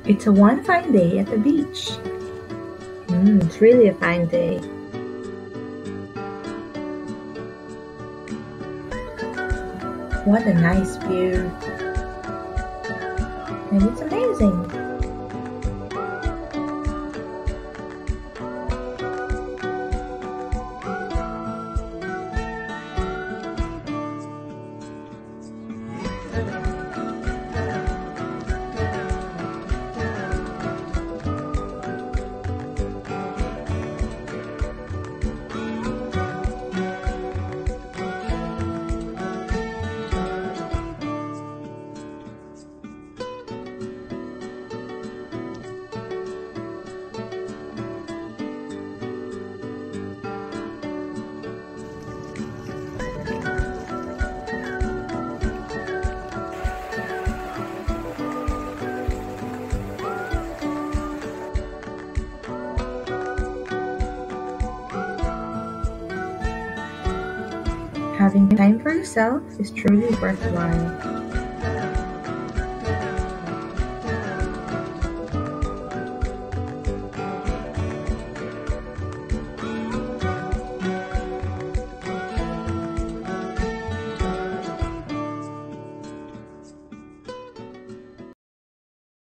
It's a one fine day at the beach. It's really a fine day. What a nice view. And it's amazing. Having time for yourself is truly worthwhile.